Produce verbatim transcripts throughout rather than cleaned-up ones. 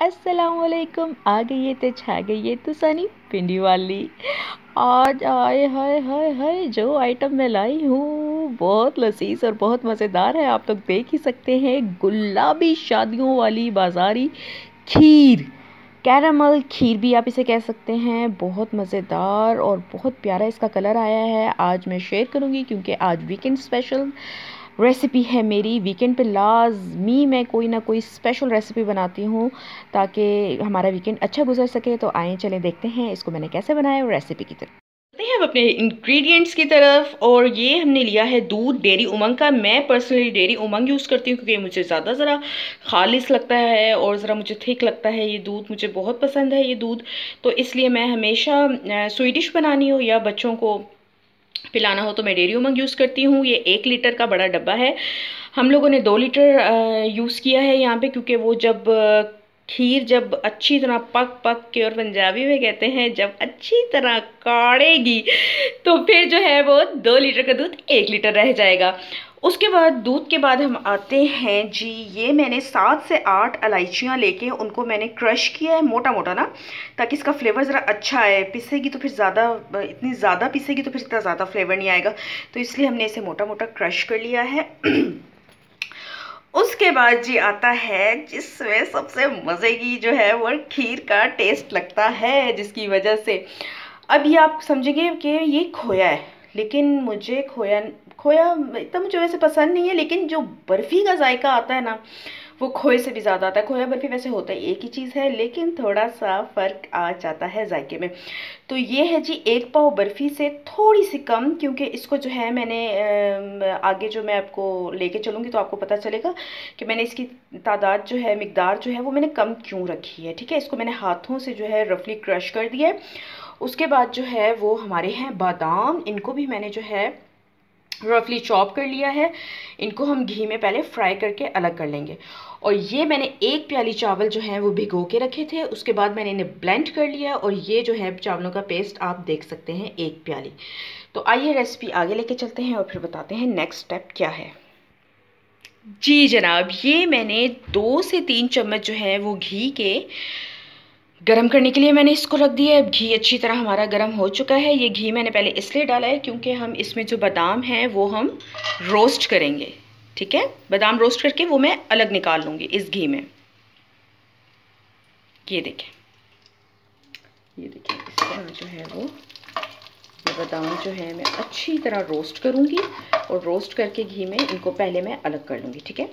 अस्सलामुअलैकुम। आ गई है तो छा गई है तो सनी पिंडी वाली। आज आए हाय हाय हाय जो आइटम मैं लाई हूँ बहुत लजीज और बहुत मज़ेदार है। आप लोग देख ही सकते हैं, गुलाबी शादियों वाली बाजारी खीर, कैरामल खीर भी आप इसे कह सकते हैं। बहुत मज़ेदार और बहुत प्यारा इसका कलर आया है। आज मैं शेयर करूँगी क्योंकि आज वीकेंड स्पेशल रेसिपी है मेरी। वीकेंड पे लाजमी मैं कोई ना कोई स्पेशल रेसिपी बनाती हूँ ताकि हमारा वीकेंड अच्छा गुजर सके। तो आए चलें देखते हैं इसको मैंने कैसे बनाया रेसिपी की तरफ। चलते हैं अब अपने इंग्रेडिएंट्स की तरफ। और ये हमने लिया है दूध डेयरी उमंग का। मैं पर्सनली डेयरी उमंग यूज़ करती हूँ क्योंकि मुझे ज़्यादा ज़रा खालिस लगता है और ज़रा मुझे थिक लगता है ये दूध। मुझे बहुत पसंद है ये दूध, तो इसलिए मैं हमेशा स्वीडिश बनानी हो या बच्चों को पिलाना हो तो मैं डेयरी उमंग यूज़ करती हूँ। ये एक लीटर का बड़ा डब्बा है। हम लोगों ने दो लीटर यूज़ किया है यहाँ पे, क्योंकि वो जब खीर जब अच्छी तरह पक पक के, और पंजाबी में कहते हैं जब अच्छी तरह काढ़ेगी तो फिर जो है वो दो लीटर का दूध एक लीटर रह जाएगा। उसके बाद दूध के बाद हम आते हैं जी, ये मैंने सात से आठ इलायचियाँ लेके उनको मैंने क्रश किया है मोटा मोटा ना, ताकि इसका फ्लेवर ज़रा अच्छा आए। पिसेगी तो फिर ज़्यादा, इतनी ज़्यादा पिसेगी तो फिर इतना ज़्यादा फ्लेवर नहीं आएगा, तो इसलिए हमने इसे मोटा मोटा क्रश कर लिया है। उसके बाद जी आता है जिसमें सबसे मज़े की जो है वो खीर का टेस्ट लगता है, जिसकी वजह से अब ये आप समझेंगे कि ये खोया है, लेकिन मुझे खोया खोया इतना मुझे वैसे पसंद नहीं है, लेकिन जो बर्फ़ी का जायका आता है ना वो खोए से भी ज़्यादा आता है। खोया बर्फ़ी वैसे होता है एक ही चीज़ है, लेकिन थोड़ा सा फ़र्क आ जाता है जायके में। तो ये है जी एक पाव बर्फ़ी से थोड़ी सी कम, क्योंकि इसको जो है मैंने आगे जो मैं आपको लेके चलूँगी तो आपको पता चलेगा कि मैंने इसकी तादाद जो है, मिकदार जो है वो मैंने कम क्यों रखी है। ठीक है, इसको मैंने हाथों से जो है रफली क्रश कर दिया है। उसके बाद जो है वो हमारे हैं बादाम, इनको भी मैंने जो है रफली चॉप कर लिया है। इनको हम घी में पहले फ्राई करके अलग कर लेंगे। और ये मैंने एक प्याली चावल जो है वो भिगो के रखे थे, उसके बाद मैंने इन्हें ब्लेंड कर लिया और ये जो है चावलों का पेस्ट आप देख सकते हैं एक प्याली। तो आइए रेसिपी आगे लेके चलते हैं और फिर बताते हैं नेक्स्ट स्टेप क्या है। जी जनाब, ये मैंने दो से तीन चम्मच जो है वो घी के गरम करने के लिए मैंने इसको रख दिया है। अब घी अच्छी तरह हमारा गरम हो चुका है। ये घी मैंने पहले इसलिए डाला है क्योंकि हम इसमें जो बादाम हैं वो हम रोस्ट करेंगे। ठीक है, बादाम रोस्ट करके वो मैं अलग निकाल लूँगी इस घी में। ये देखें, ये देखें इस तरह जो है वो ये बादाम जो है मैं अच्छी तरह रोस्ट करूँगी और रोस्ट करके घी में इनको पहले मैं अलग कर लूँगी। ठीक है,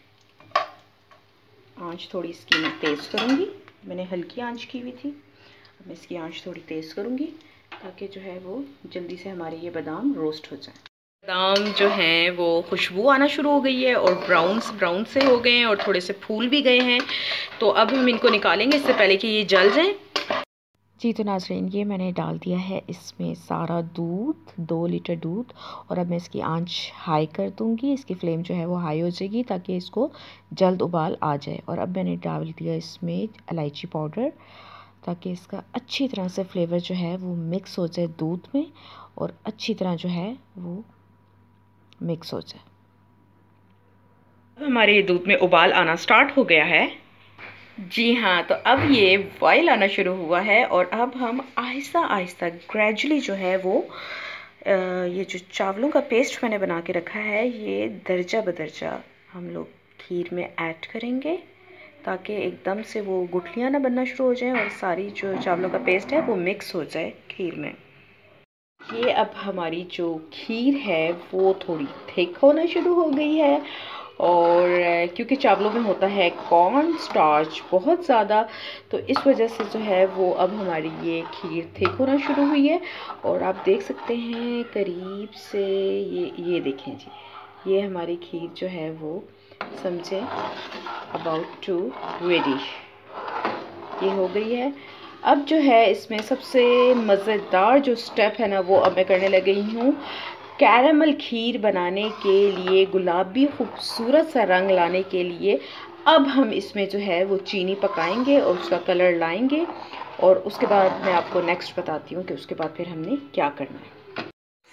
आँच थोड़ी इसकी मैं तेज़ करूँगी। मैंने हल्की आंच की हुई थी, अब मैं इसकी आंच थोड़ी तेज़ करूँगी ताकि जो है वो जल्दी से हमारे ये बादाम रोस्ट हो जाए। बादाम जो हैं वो खुशबू आना शुरू हो गई है और ब्राउन ब्राउन से हो गए हैं और थोड़े से फूल भी गए हैं। तो अब हम इनको निकालेंगे इससे पहले कि ये जल जाएं। जी तो नाज़रीन, ये मैंने डाल दिया है इसमें सारा दूध, दो लीटर दूध, और अब मैं इसकी आंच हाई कर दूंगी। इसकी फ्लेम जो है वो हाई हो जाएगी ताकि इसको जल्द उबाल आ जाए। और अब मैंने डाल दिया इसमें इलायची पाउडर ताकि इसका अच्छी तरह से फ्लेवर जो है वो मिक्स हो जाए दूध में और अच्छी तरह जो है वो मिक्स हो जाए। अब हमारे दूध में उबाल आना स्टार्ट हो गया है। जी हाँ, तो अब ये बॉयल आना शुरू हुआ है और अब हम आहिस्ता आहिस्ता ग्रेजुअली जो है वो आ, ये जो चावलों का पेस्ट मैंने बना के रखा है ये दर्जा बदर्जा हम लोग खीर में ऐड करेंगे ताकि एकदम से वो गुठलियाँ ना बनना शुरू हो जाएं और सारी जो चावलों का पेस्ट है वो मिक्स हो जाए खीर में। ये अब हमारी जो खीर है वो थोड़ी थिक होना शुरू हो गई है, और क्योंकि चावलों में होता है कॉर्न स्टार्च बहुत ज़्यादा, तो इस वजह से जो है वो अब हमारी ये खीर थिक होना शुरू हुई है। और आप देख सकते हैं करीब से, ये ये देखें जी, ये हमारी खीर जो है वो समझे अबाउट टू रेडी ये हो गई है। अब जो है इसमें सबसे मज़ेदार जो स्टेप है ना वो अब मैं करने लग गई हूँ। कैरामल खीर बनाने के लिए, गुलाबी खूबसूरत सा रंग लाने के लिए अब हम इसमें जो है वो चीनी पकाएंगे और उसका कलर लाएंगे, और उसके बाद मैं आपको नेक्स्ट बताती हूँ कि उसके बाद फिर हमने क्या करना है।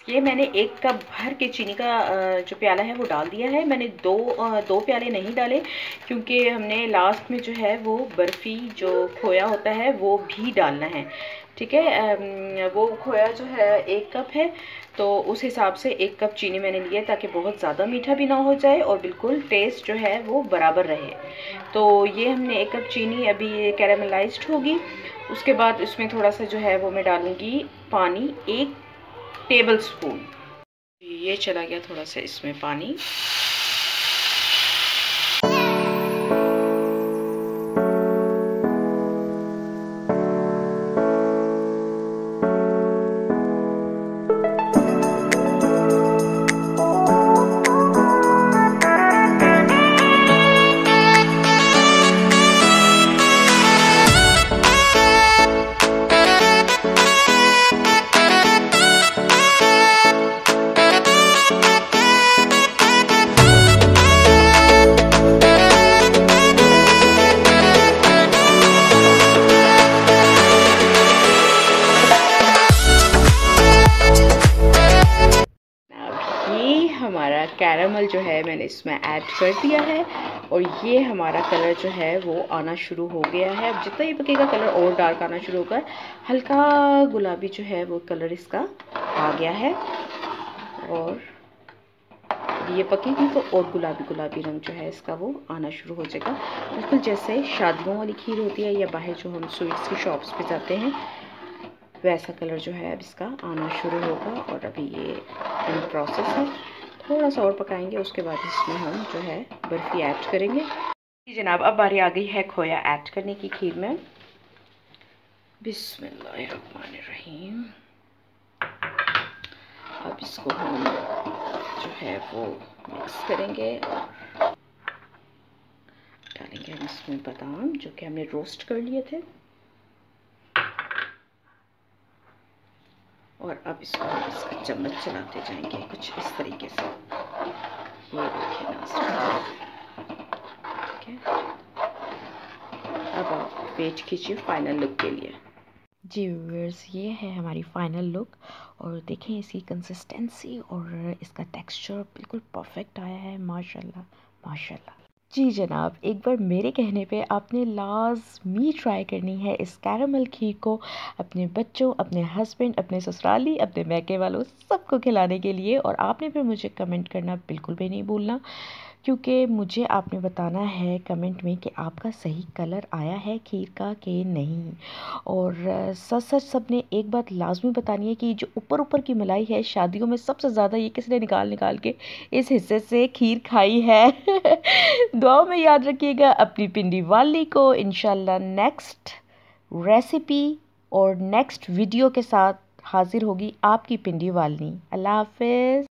ये मैंने एक कप भर के चीनी का जो प्याला है वो डाल दिया है। मैंने दो दो प्याले नहीं डाले क्योंकि हमने लास्ट में जो है वो बर्फ़ी जो खोया होता है वो भी डालना है, ठीक है। वो खोया जो है एक कप है, तो उस हिसाब से एक कप चीनी मैंने लिया ताकि बहुत ज़्यादा मीठा भी ना हो जाए और बिल्कुल टेस्ट जो है वो बराबर रहे। तो ये हमने एक कप चीनी अभी ये कैरामलाइज्ड होगी। उसके बाद इसमें थोड़ा सा जो है वो मैं डालूँगी पानी, एक टेबल स्पून। ये चला गया थोड़ा सा इसमें पानी। हमारा कैरामल जो है मैंने इसमें ऐड कर दिया है और ये हमारा कलर जो है वो आना शुरू हो गया है। अब जितना ही पकेगा कलर और डार्क आना शुरू होगा, हल्का गुलाबी जो है वो कलर इसका आ गया है और ये पकेगी तो और गुलाबी गुलाबी रंग जो है इसका वो आना शुरू हो जाएगा, बिल्कुल जैसे शादियों वाली खीर होती है या बाहर जो हम स्वीट्स की शॉप्स पे जाते हैं वैसा कलर जो है अब इसका आना शुरू होगा। और अभी ये इन प्रोसेस है, थोड़ा सा और पकाएंगे, उसके बाद इसमें हम जो है बर्फ़ी ऐड करेंगे। जी जनाब, अब बारी आ गई है खोया ऐड करने की खीर में। बिस्मिल्लाहिर्रहमानिर्रहीम। अब इसको हम जो है वो मिक्स करेंगे और डालेंगे हम इसमें बादाम जो कि हमने रोस्ट कर लिए थे और अब इसको हम इसका चम्मच चलाते जाएंगे कुछ इस तरीके से। ये देखिए ना, ठीक है। अब आप वेट कीजिए फाइनल लुक के लिए। जी व्यूअर्स, ये है हमारी फाइनल लुक और देखें इसकी कंसिस्टेंसी और इसका टेक्सचर बिल्कुल परफेक्ट आया है, माशाल्लाह माशाल्लाह। जी जनाब, एक बार मेरे कहने पे आपने लाज़मी ट्राई करनी है इस कैरामल खीर को अपने बच्चों, अपने हस्बैंड, अपने ससुराली, अपने मैके वालों सबको खिलाने के लिए। और आपने फिर मुझे कमेंट करना बिल्कुल भी नहीं भूलना, क्योंकि मुझे आपने बताना है कमेंट में कि आपका सही कलर आया है खीर का कि नहीं। और सच सच सबने एक बात लाजमी बतानी है कि जो ऊपर ऊपर की मलाई है, शादियों में सबसे ज़्यादा ये किसने निकाल निकाल के इस हिस्से से खीर खाई है। दुआओं में याद रखिएगा अपनी पिंडी वाली को। इंशाल्लाह नेक्स्ट रेसिपी और नेक्स्ट वीडियो के साथ हाजिर होगी आपकी पिंडी वाली। अल्लाह हाफिज़।